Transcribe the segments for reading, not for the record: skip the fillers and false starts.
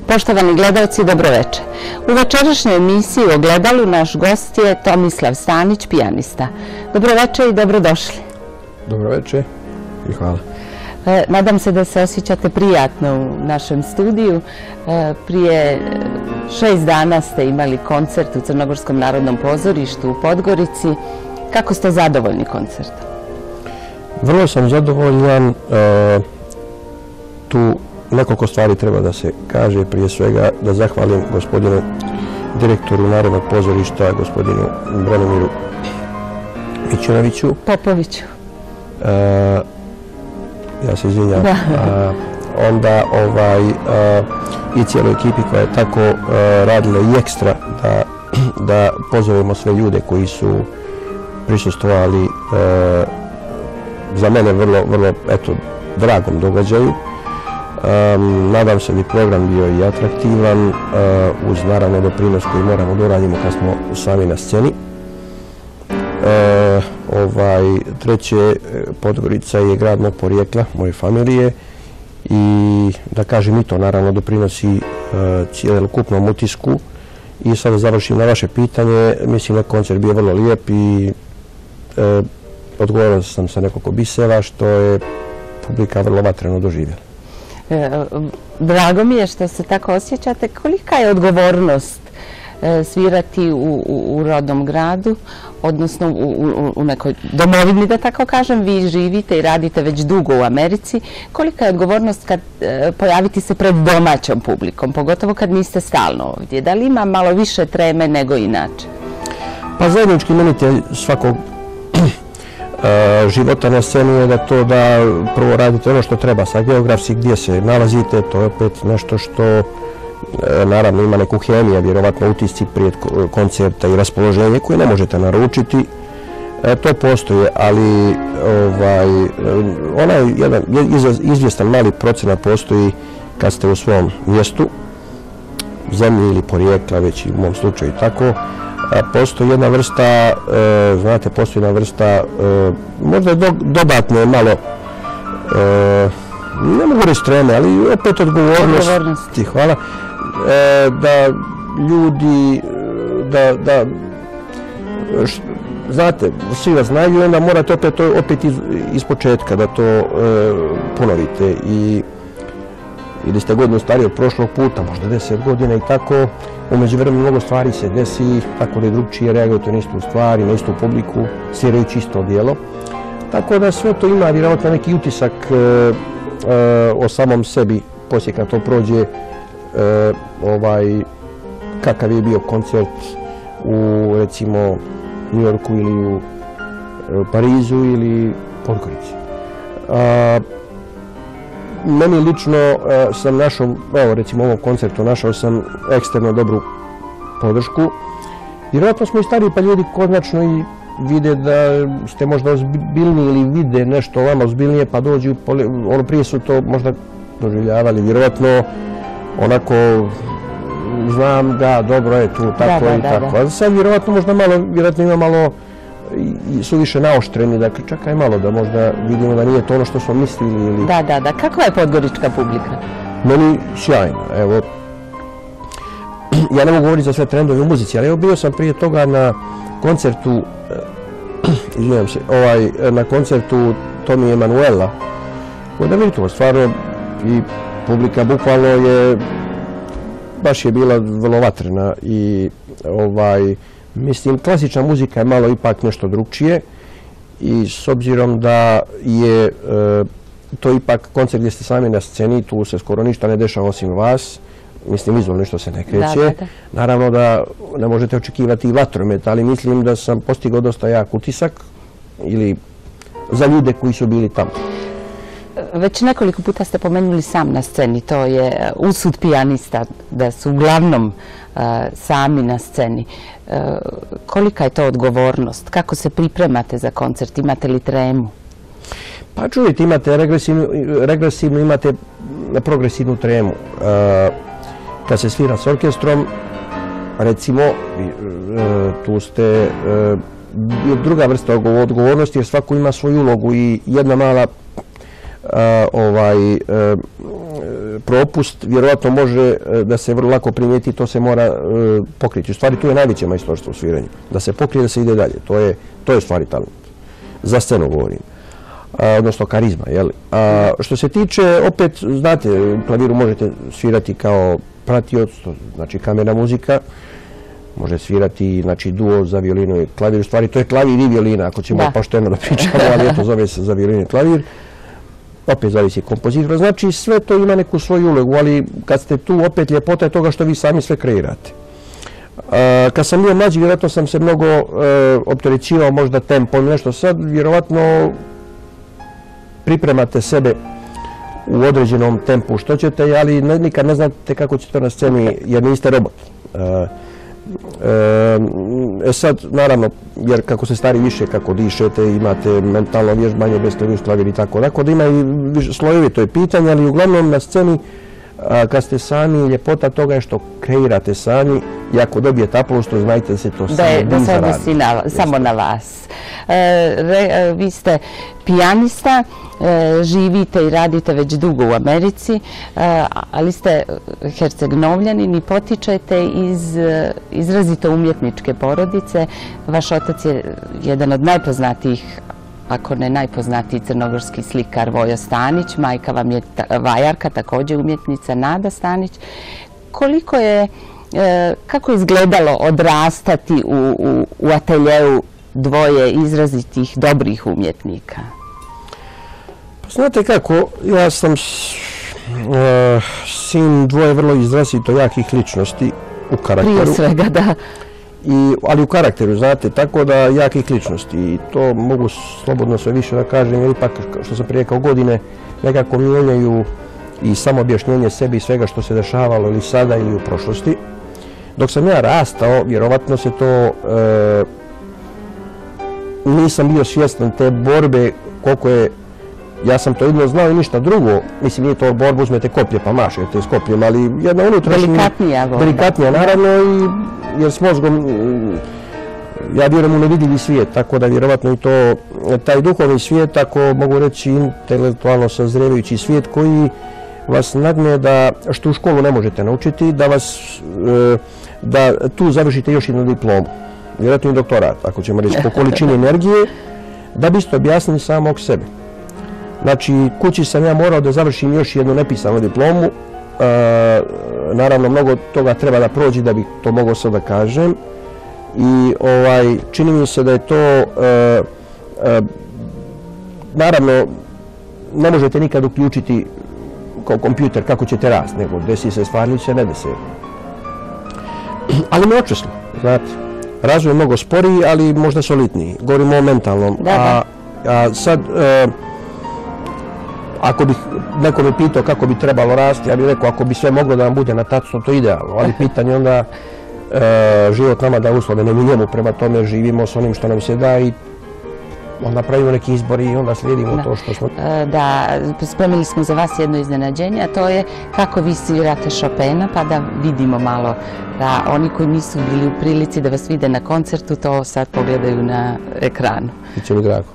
Poštovani gledalci, dobroveče. U večerašnjoj emisiji u Ogledalu naš gost je Tomislav Stanić, pijanista. Dobroveče i dobrodošli. Dobroveče i hvala. Nadam se da se osjećate prijatno u našem studiju. Prije 6 dana ste imali koncert u Crnogorskom narodnom pozorištu u Podgorici. Kako ste zadovoljni koncertom? Vrlo sam zadovoljan. Tu nekoliko stvari treba da se kaže. Prije svega da zahvalim gospodinu direktoru Narodnog pozorišta, gospodinu Branimiru Mićunoviću. Popoviću. Ja se izvinjam. Onda i cijeloj ekipi koja je tako radila i ekstra da pozovemo sve ljude koji su prisustvovali za mene vrlo dragom događaju. Nadam se da je program bio i atraktivan, uz naravno doprinos koji moramo da uradimo kad smo sami na sceni. Treće, Podgorica je grad mog porijekla, moje familije, i da kažem i to naravno doprinosi cijelokupnom utisku. I sada završim na vaše pitanje. Mislim da koncert bio vrlo lijep i odgovorio sam sa nekoliko bisera što je publika vrlo vatreno doživjela. Drago mi je što se tako osjećate. Kolika je odgovornost svirati u rodnom gradu, odnosno u nekoj domovini, da tako kažem? Vi živite i radite već dugo u Americi. Kolika je odgovornost kad pojaviti se pred domaćom publikom, pogotovo kad niste stalno ovdje? Da li ima malo više treme nego inače? Pa zajednički imenitelj svakog života na sceni je da prvo radite ono što treba. Sad geografski gdje se nalazite, to je opet nešto što naravno ima neku hemiju, vjerovatno utisci prije koncerta i raspoloženje koje ne možete naručiti. To postoje, ali onaj jedan izvjestan mali procenat postoji kad ste u svom mjestu, zemlji ili porijekla, već i u mom slučaju tako. Postoji jedna vrsta, znate, možda dodatne malo, ne mogu reći treme, ali opet odgovornosti. Hvala. Da ljudi, znate, svi vas znaju i onda morate opet iz početka da to ponovite. Ili ste godinu stariji od prošlog puta, možda 10 godina i tako. Umeđu vremenu mnogo stvari se desi, tako da i drugčije reagujete na istu stvari, na istu publiku, svirajući isto djelo. Tako da sve to ima vjerojatno neki utisak o samom sebi poslije kad to prođe, kakav je bio koncert u recimo New Yorku ili u Parizu ili Podgorici. Meni lično sam našao, recimo u ovom koncertu našao sam eksterno dobru podršku. Vjerojatno smo i stariji pa ljudi konačno i vide da ste možda ozbiljniji ili vide nešto vama ozbiljnije pa dođu, prije su to možda doživljavali, vjerojatno onako znam da dobro je tu tako i tako. A sad vjerojatno možda ima malo su više naoštreni, dakle čakaj malo da možda vidimo da nije to ono što smo mislili. Da. Kakva je podgorička publika? Meni sjajno, evo. Ja ne mogu govoriti za sve trendove u muzici, ali evo bio sam prije toga na koncertu, izvinjam se, na koncertu Tommy Emanuela, koji da vidite, stvarno i publika bukvalno je, baš je bila vrlo vatrena i mislim, klasična muzika je malo ipak nešto drugčije i s obzirom da je to ipak koncert gdje ste sami na sceni, tu se skoro ništa ne dešava osim vas, mislim vizualno ništa se ne kreće. Naravno da ne možete očekivati i vatromet, ali mislim da sam postigao dosta jak utisak ili za ljude koji su bili tamo. Već nekoliko puta ste pomenuli sam na sceni, to je usud pijanista, da su uglavnom sami na sceni. Kolika je to odgovornost? Kako se pripremate za koncert? Imate li tremu? Pa čujete, imate regresivnu, imate progresivnu tremu. Kad se svira s orkestrom, recimo, tu ste druga vrsta odgovornosti jer svako ima svoju ulogu i jedna mala propust, vjerovatno može da se vrlo lako primijeti, to se mora pokriti. U stvari, tu je najveće majstorstvo u sviranju. Da se pokrije, da se ide dalje. To je u stvari talent. Za scenu govorim. Odnosno karizma, jel? Što se tiče, opet, znate, u klaviru možete svirati kao pratioc, znači kamerna muzika, može svirati, znači, duo za violinu i klavir. U stvari, to je klavir i violina, ako ćemo pošteno da pričamo, ali eto, zove se za violinu i klavir. Opet zavisi kompozitora. Znači, sve to ima neku svoju ulogu, ali kad ste tu, opet ljepota je toga što vi sami sve kreirate. Kad sam bio mlađi, vjerojatno sam se mnogo opterećivao možda tempom, nešto sad, vjerovatno pripremate sebe u određenom tempu što ćete, ali nikad ne znate kako ćete na sceni jer niste robot. Sad, naravno, jer kako se stari više, kako dišete, imate mentalno vježbanje, bez klavir i tako da ima i slojevi, to je pitanje, ali uglavnom na sceni kad ste sami, ljepota toga je što kreirate sami i ako dobijete aplauz, to znajte da se to da se odnosi samo na vas. Vi ste pijanista, živite i radite već dugo u Americi, ali ste Herceg-Novljanin i potičete iz izrazito umjetničke porodice. Vaš otac je jedan od najpoznatijih, ako ne najpoznatiji crnogorski slikar Vojo Stanić, majka vam je vajarka, također umjetnica Nada Stanić. Kako je izgledalo odrastati u ateljeu dvoje izrazitih dobrih umjetnika? Pa znate kako, ja sam sin dvoje vrlo izrazito jakih ličnosti u karakteru. Prije svega, da. Ali u karakteru, znate, tako da jakih ličnosti i to mogu slobodno sve više da kažem, jer ipak, što sam prije rekao, godine nekako mijenjaju i samoobjašnjenje sebi i svega što se dešavalo ili sada ili u prošlosti. Dok sam ja rastao, vjerovatno se to, nisam bio svjestan te borbe koliko je, ja sam to jedno znao i ništa drugo, mislim nije to borba, uzmete koplje pa mašete s kopljem, ali jedna unutrašnja, delikatnija naravno, jer s mozgom, ja vjerujem u nevidljivi svijet, tako da vjerovatno i to, taj duhovni svijet, ako mogu reći intelektualno sazrijevajući svijet koji vas nagne da, što u školu ne možete naučiti, da tu završite još jednu diplomu, vjerojatno i doktorat, ako ćemo reći, po količini energije, da biste objasnili samog sebe. Znači, kući sam ja morao da završim još jednu nepisanu diplomu, naravno mnogo toga treba da prođi da bih to mogao sad da kažem i čini mi se da je to, naravno, ne možete nikad uključiti kao kompjuter kako ćete rast, nego desi se stvarno se ne desi. Ali me očeslo, znate, razvoj je mnogo sporiji, ali možda solidniji, govorimo o mentalnom. A sad, ako bih neko me pitao kako bi trebalo rasti, ja bih rekao ako bi sve moglo da vam bude na tacnu, to je idealno, ali pitanje onda život nama da uslove ne mi njemu, prema tome živimo s onim što nam se da i onda pravimo neki izbor i onda slijedimo to što smo... Da, spremili smo za vas jedno iznenađenje, a to je kako vi svirate Chopina, pa da vidimo malo da oni koji nisu bili u prilici da vas vide na koncertu, to sad pogledaju na ekranu. Biće mi drago.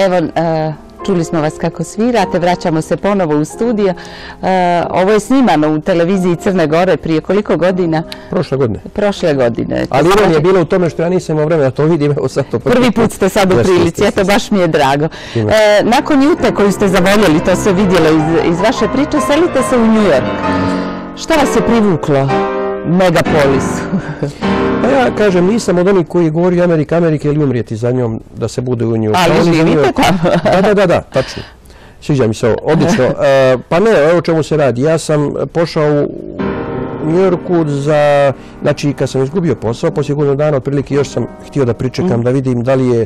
Evo, čuli smo vas kako svirate, vraćamo se ponovo u studio. Ovo je snimano u televiziji Crne Gore prije koliko godina? Prošle godine. Prošle godine. Ali on je bilo u tome što ja nisam imao vremena da to vidim, evo sad to prvi put ste sad u prilici, eto baš mi je drago. Nakon Jute koju ste zavoljeli, to se vidjelo iz vaše priče, selite se u New York. Što vas je privuklo megapolisu? Pa ja kažem, nisam od onih koji govori Amerika ili umrijeti za njom da se bude u New Yorku. Ali živite tamo? Da, tačno. Sviđa mi se ovo, odlično. Pa ne, evo o čemu se radi. Ja sam pošao u New Yorku znači kad sam izgubio posao, poslije godinu dana otprilike još sam htio da pričekam, da vidim da li je,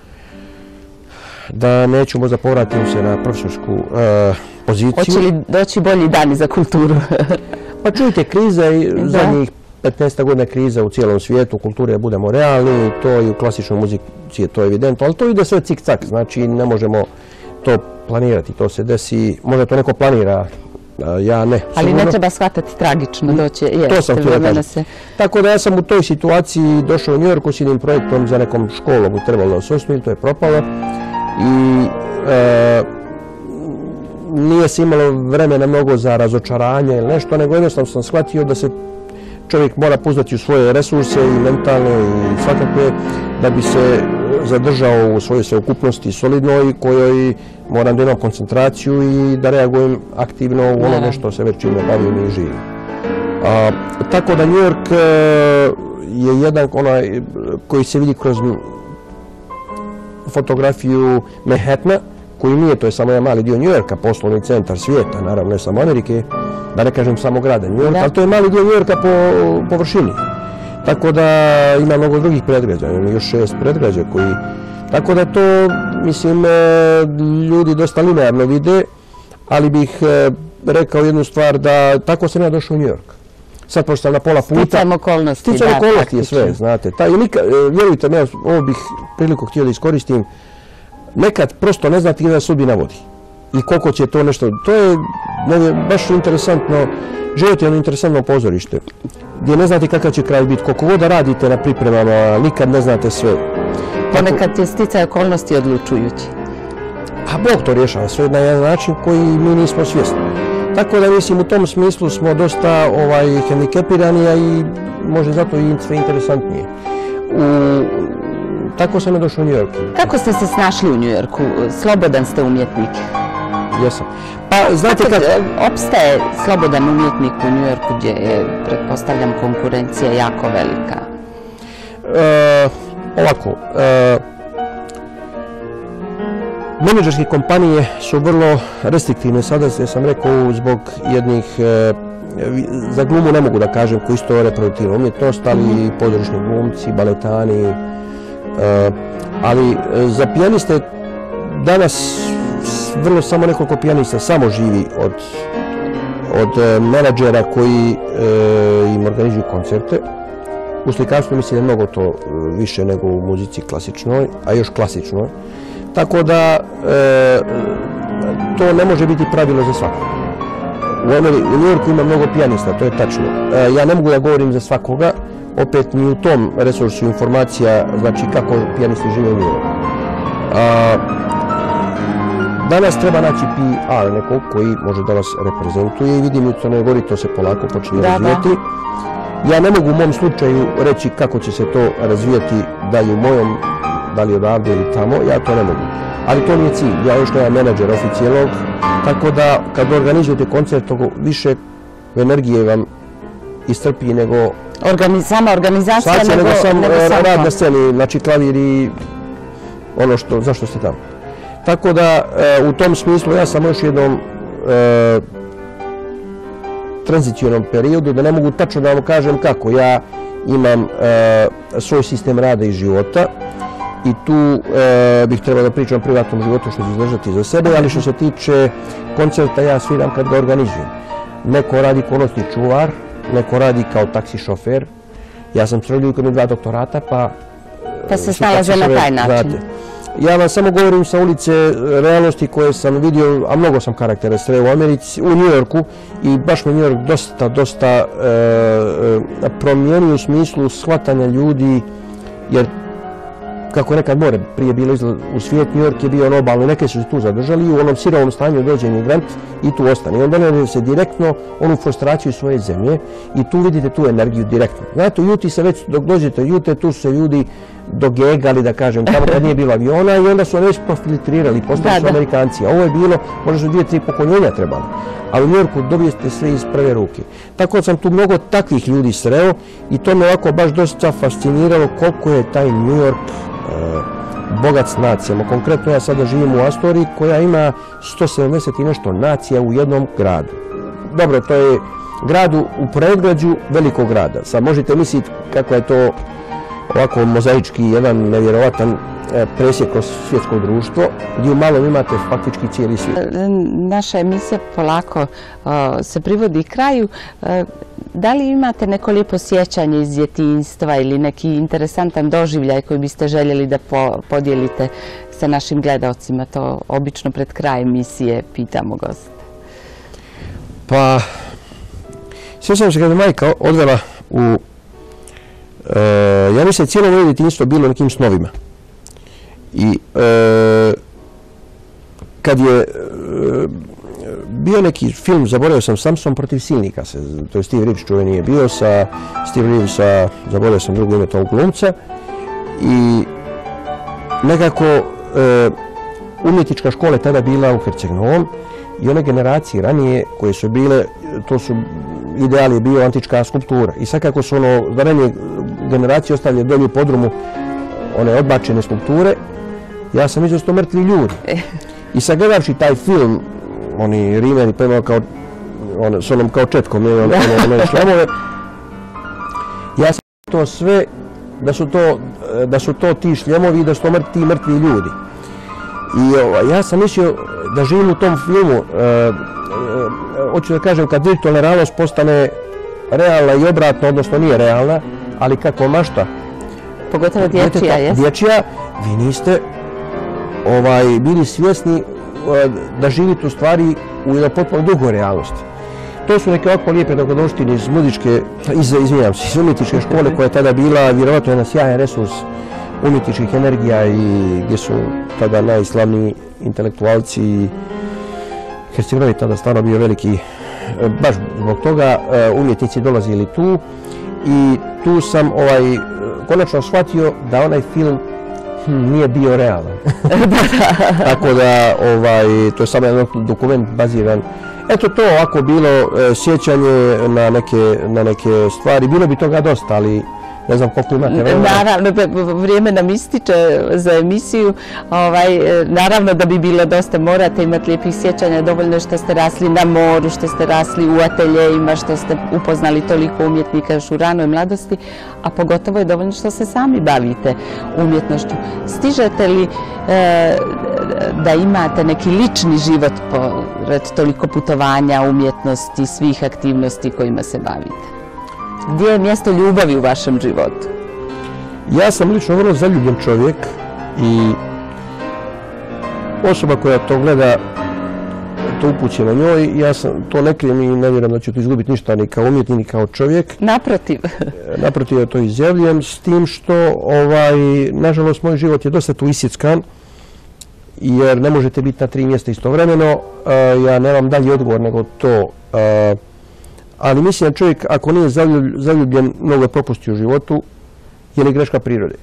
da neću možda povratim se na profesorsku poziciju. Hoće li doći bolji dani za kulturu? Pa čujte, kriza i zadnjih 15 godina kriza u cijelom svijetu, kulture, budemo realni, to i u klasičnoj muzici je to evidentno, ali to ide sve cik-cak, znači ne možemo to planirati, to se desi, možda to neko planira, ja ne. Ali ne treba shvatati tragično doći. To sam htio da kažem. Tako da ja sam u toj situaciji došao u New Yorku s jednim projektom za nekom školom, trebalo da se osnovi, to je propalo i nije se imalo vremena mnogo za razočaranje ili nešto, nego jednostavno sam shvatio da se čovjek mora pouzdati u svoje resurse i mentalne i svakakve da bi se zadržao u svojoj sveukupnosti solidnoj kojoj moram da imam koncentraciju i da reagujem aktivno u onome što se već čime bavim i živim. Tako da New York je jedan onaj koji se vidi kroz fotografiju Manhattana, koji nije, to je samo jedan mali dio New Yorka, poslovni centar svijeta, naravno ne samo Amerike, da ne kažem samo grada New Yorka, ali to je mali dio New Yorka po površini. Tako da ima mnogo drugih predgrađa, ima još 6 predgrađa koji... Tako da to, mislim, ljudi dosta linearno vide, ali bih rekao jednu stvar da tako sam ja došao u New York. Sad pošto sam na pola puta... Sticam okolnosti, Sticam okolnosti je sve, znate. Vjerujte me, ovo bih priliku htio da iskoristim. Nekad prosto ne znate gdje vas sudbina vodi i koliko će to nešto... To je baš interesantno, živjeti jedno interesantno pozorište gdje ne znate kakav će kraj biti, koliko god da radite na pripremama, nikad ne znate sve. Ponekad je sticaj okolnosti odlučujući. A Bog to rješava sve na jedan način koji mi nismo svjesni. Tako da mislim u tom smislu smo dosta hendikepirani, a i možda zato i sve interesantnije. Tako sam je došao u New York. Kako ste se snašli u New Yorku? Slobodan ste umjetnik. Jesam. Pa, znate kako... Opstaje slobodan umjetnik u New Yorku gdje je, pretpostavljam, konkurencija jako velika? Ovako, menadžerske kompanije su vrlo restriktivne. Sada sam rekao zbog jednih, za glumu ne mogu da kažem koji isto reproduktivna umjetnost, ali i pozorišni glumci, baletani, ali za pijaniste danas vrlo samo nekoliko pijanista samo živi od menadžera koji im organizuju koncerte. U slikarstvu mislim da je mnogo to više nego u muzici klasičnoj, a još klasičnoj. Tako da to ne može biti pravilo za svakog. U New Yorku ima mnogo pijanista, to je tačno. Ja ne mogu da govorim za svakoga, opet ni u tom resursu informacija, znači kako pijanisti žive u New Yorku. Danas treba naći PR nekog koji može da vas reprezentuje i vidim u Crnoj Gori to se polako počinje razvijati. Ja ne mogu u mom slučaju reći kako će se to razvijati dalje u mojom, da li odavde ili tamo, ja to ne mogu. Ali to nije cilj, ja još nemam menadžer oficijelog, tako da kad organizujete koncert, više energije vam istrpi nego... Sama organizacija nego sam rad na sceni, znači klavir i ono zašto ste tamo. Tako da u tom smislu ja sam još jednom tranzicionom periodu, da ne mogu tačno da vam kažem kako. Ja imam svoj sistem rada i života i tu bih trebao da pričam o privatnom životu što ću izdržati za sebe, ali što se tiče koncerta ja sviram kad ga organizujem. Neko radi kao noćni čuvar, neko radi kao taksi šofer. Ja sam sredio kod mi 2 doktorata, pa se snalaze na taj način. Ja vam samo govorim sa ulice realnosti koje sam vidio, a mnogo sam karaktera sreo u Americi, u New Yorku i baš me New York dosta promijenio u smislu shvatanja ljudi, jer kako je nekad more prije bilo u svijet, New York je bio on obalni, neke su se tu zadržali i u onom sirovom stanju dođe migrant i tu ostane. I onda ne se direktno onu frustraciju svoje zemlje i tu vidite tu energiju direktno. Znate, u Juti se već, dok dođete u Jute, tu su se ljudi dogegali, da kažem, tamo kad nije bilo aviona i onda su oni već profiltrirali, postali su Amerikanci. A ovo je bilo, možda su 2-3 pokoljenja trebali. A u New Yorku dobijete sve iz prve ruke. Tako da sam tu mnogo takvih ljudi sreo i to me ovako baš dosta fasciniralo koliko je taj New York bogat s nacijama. Konkretno ja sada živim u Astoriji koja ima 170 i nešto nacija u jednom gradu. Dobro, to je grad u predgrađu velikog grada. Sad možete misliti kako je to ovako mozaički jedan nevjerovatan presjek kroz svjetsko društvo, gdje u malom imate faktički cijeli svijet. Naša emisija polako se privodi kraju. Da li imate neko lijepo sjećanje iz djetinjstva ili neki interesantan doživljaj koji biste željeli da podijelite sa našim gledaocima? To obično pred kraj emisije pitamo goste. Pa, sjećam se kada je majka odvela u... ja mislim cijelo moje djetinjstvo bilo nekim snovima. I kad je bio neki film, zaboravio sam, Samson protiv silnika, to je Steve Reeves čuveni je bio sa Steve Reevesa, zaboravio sam drugo ime tog glumca, i nekako umjetnička škola je tada bila u Herceg-Novom i one generacije ranije koje su bile, to su ideal je bio antička skulptura. I sad kako su za ranije generacije ostavljaju dolje u podrumu one odbačene skulpture, ja sam mislio da su to mrtvi ljudi. I sad gledavši taj film, oni Rimljani prema kao, s onom kao četkom, one šlemove, ja sam to sve, da su to ti šljemovi i da su to ti mrtvi ljudi. I ja sam mislio da živim u tom filmu, hoću da kažem, kad virtualna realnost postane realna i obratno, odnosno nije realna, ali kako mašta. Pogotovo dječja, jes? Dječja, vi niste bili svjesni da živite u stvari u jednoj potpuno drugoj realnosti. To su neke ovako lijepe dogodovštine iz iz umjetničke škole koja je tada bila vjerovatno jedan sjajan resurs umjetničkih energija i gdje su tada najslavniji intelektualci i Herceg-Novi je tada stvarno bio veliki, baš zbog toga umjetnici dolazili tu i tu sam konačno shvatio da onaj film nije bio realan. Tako da to je samo jedan dokument baziran. Eto to ovako bilo sjećanje na neke stvari. Bilo bi toga dosta, ali ne znam koliko imate vremena. Naravno, vrijeme nam ističe za emisiju. Naravno da bi bilo dosta, morate imati lijepih sjećanja. Dovoljno što ste rasli na moru, što ste rasli u ateljejima, što ste upoznali toliko umjetnika još u ranoj mladosti, a pogotovo je dovoljno što se sami bavite umjetnošću. Stižete li da imate neki lični život pored toliko putovanja, umjetnosti, svih aktivnosti kojima se bavite? Gdje je mjesto ljubavi u vašem životu? Ja sam lično vrlo zaljubljen čovjek i osoba koja to gleda, to upuće na njoj, ja sam to ne krijem i ne vjerujem da ću to izgubiti ništa ni kao umjetnik ni kao čovjek. Naprotiv. Naprotiv ja to izjavljujem, s tim što nažalost moj život je dosta tu isjeckan, jer ne možete biti na 3 mjesta istovremeno. Ja nemam dalje odgovor nego to. Ali mislim da čovjek ako nije zaljubljen, mnogo je propustio u životu, je li greška prirode.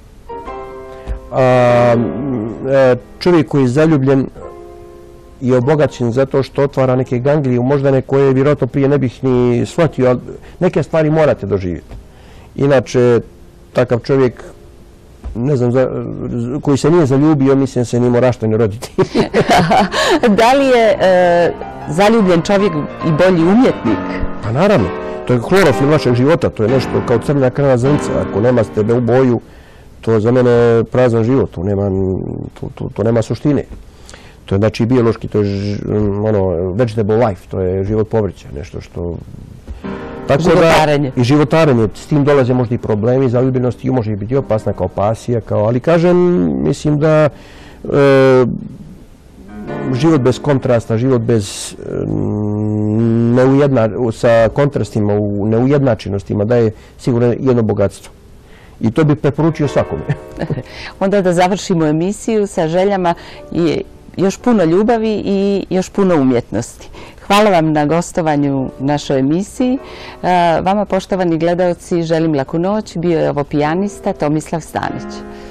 Čovjek koji je zaljubljen je obogaćen zato što otvara neke ganglije u moždane koje vjerojatno prije ne bih ni shvatio, ali neke stvari morate doživjeti. Inače, takav čovjek, ne znam, koji se nije zaljubio, mislim se ni mora što ni roditi. Da li je zaljubljen čovjek i bolji umjetnik? Pa naravno, to je klorofil vašeg života, to je nešto kao crna krvna zrnca. Ako nema tebe u boju, to za mene prazan život, to nema suštine. To je znači biološki, to je vegetable life, to je život povrća, nešto što... Životarenje. I životarenje, s tim dolaze možda i problemi, zaljubljenost i može biti opasna kao pasija, ali kažem, mislim da život bez kontrasta, život bez sa kontrastima u neujednačenostima daje sigurno jedno bogatstvo. I to bih preporučio svakome. Onda da završimo emisiju sa željama i još puno ljubavi i još puno umjetnosti. Hvala vam na gostovanju u našoj emisiji. Vama, poštovani gledaoci, želim laku noć. Bio je ovo pijanista Tomislav Stanić.